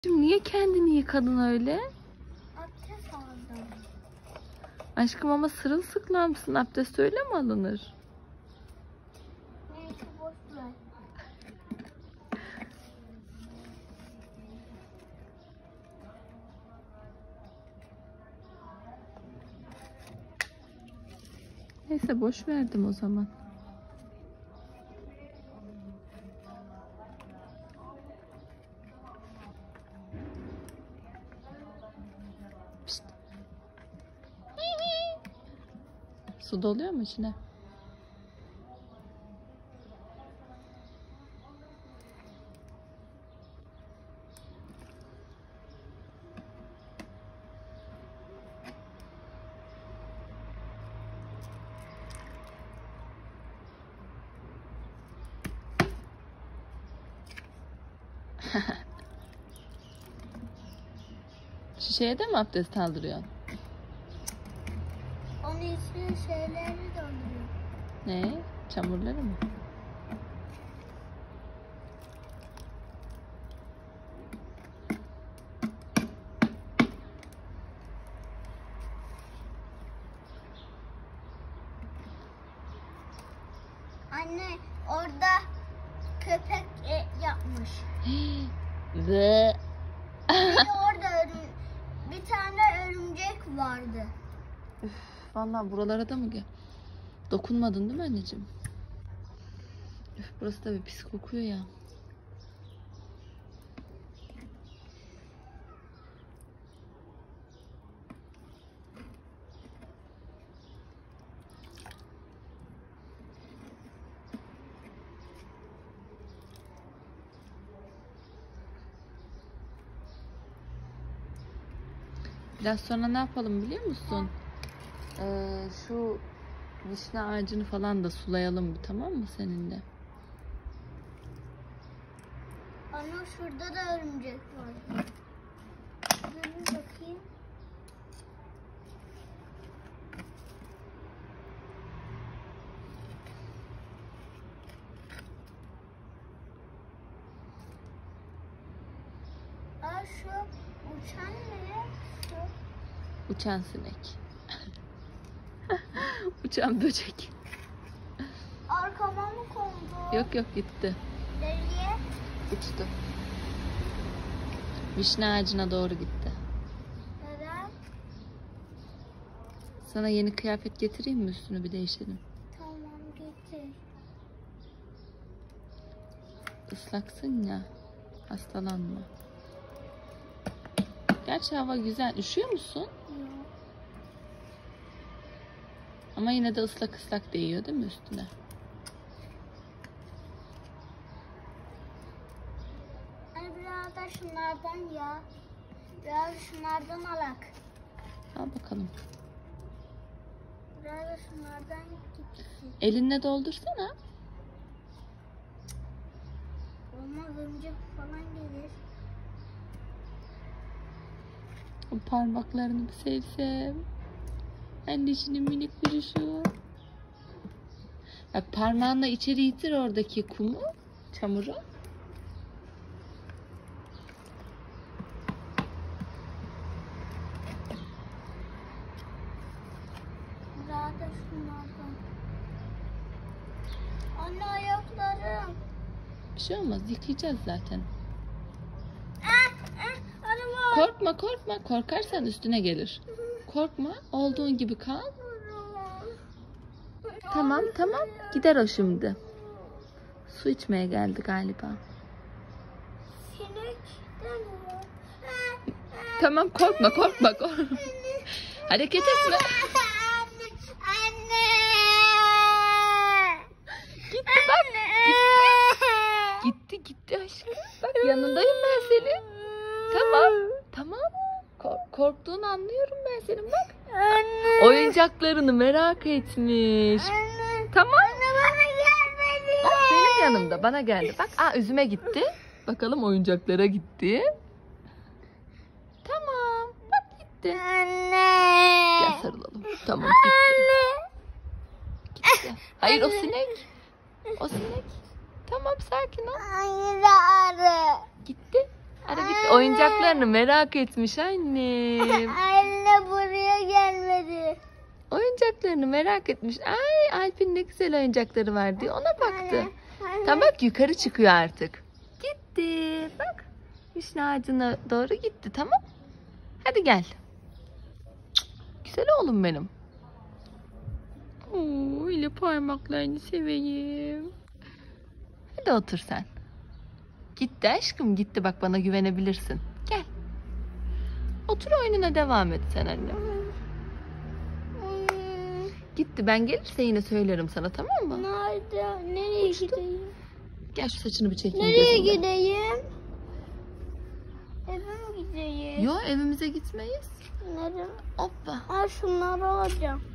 Niye kendini yıkadın öyle? Abdest aldım. Aşkım ama sırılsıklamsın. Abdest öyle mi alınır? Neyse boş ver. Neyse boş verdim o zaman. Pişt. Su doluyor mu içine? Şişeye de mi abdest aldırıyorsun? Onun için şeyleri dolduruyor. Ne? Çamurları mı? Anne orada köpek yapmış. Ve Bir de orada bir tane örümcek vardı. vallahi buralara da mı gel? Dokunmadın değil mi anneciğim? Üf, burası da bir pis kokuyor ya. Biraz sonra ne yapalım biliyor musun? Şu vişne ağacını falan da sulayalım bir, tamam mı seninle? Ana şurada da örümcek var. Bir bakayım. Aa şu uçan ne? Şu. Uçan sinek. Uçan böcek. Arkama mı kondu? Yok yok, gitti. Nereye? Uçtu. Vişne ağacına doğru gitti. Neden? Sana yeni kıyafet getireyim mi, üstünü bir değişelim? Tamam getir. Islaksın ya. Hastalanma. Gerçi hava güzel. Üşüyor musun? Yok. Ama yine de ıslak ıslak değiyor değil mi üstüne? Hani biraz da şunlardan ya. Biraz şunlardan alak. Al bakalım. Biraz da şunlardan gitsin. Elinle doldursana. Olmaz örümcek falan gelir. O parmaklarını bir sevsem. Anneciğinin minik vuruşu. Bak, parmağınla içeri itir oradaki kumu, çamuru. Biraz da şunlardan. Anne ayaklarım. Bir şey olmaz, yıkayacağız zaten. Araba. Korkma korkma, korkarsan üstüne gelir. Korkma, olduğun gibi kal. Tamam tamam, gider o şimdi. Su içmeye geldi galiba. Sinekten mi? Tamam, korkma korkma. Hareket etme. Anne. Gitti bak, gitti. Gitti aşkım. Bak, yanındayım ben senin. Tamam tamam. Korktuğunu anlıyorum ben senin, bak. Anne. Oyuncaklarını merak etmiş. Anne. Tamam. Bana gelmedi. Bak, benim yanımda bana geldi. Bak, üzüme gitti. Bakalım oyuncaklara gitti. Tamam. Bak, gitti. Anne. Gel sarılalım. Tamam, gitti. Gitti. Hayır, o sinek. O sinek. Tamam, sakin ol. Hayır arı. Gitti. Hadi git, oyuncaklarını merak etmiş annem. Anne buraya gelmedi. Oyuncaklarını merak etmiş. Ay Alp'in ne güzel oyuncakları var diye ona baktı. Anne. Tamam bak, yukarı çıkıyor artık. Gitti. Bak. Vişne ağacına doğru gitti, tamam. Hadi gel. Cık, güzel oğlum benim. Oo, öyle parmaklarını seveyim. Hadi otur sen. Gitti aşkım, gitti, bak bana güvenebilirsin. Gel. Otur, oyununa devam et sen annem. Gitti, ben gelirse yine söylerim sana, tamam mı? Nerede? Nereye gideyim? Gel şu saçını bir çekeyim Nereye gözünden. gideyim? Eve mi gideyim? Yo, evimize gitmeyiz. Nereye? Hoppa. Şunları alacağım.